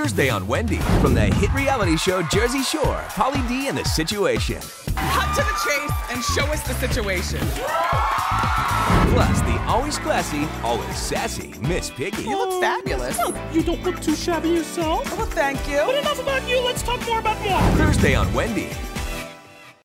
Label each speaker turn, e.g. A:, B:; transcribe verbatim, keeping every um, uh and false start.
A: Thursday on Wendy from the hit reality show Jersey Shore, Pauly D and the Situation.
B: Cut to the chase and show us the situation.
A: Plus, the always classy, always sassy Miss Piggy.
B: You look fabulous.
C: Oh, you don't look too shabby yourself.
B: Well, thank you.
C: But enough about you, let's talk more about more.
A: Thursday on Wendy.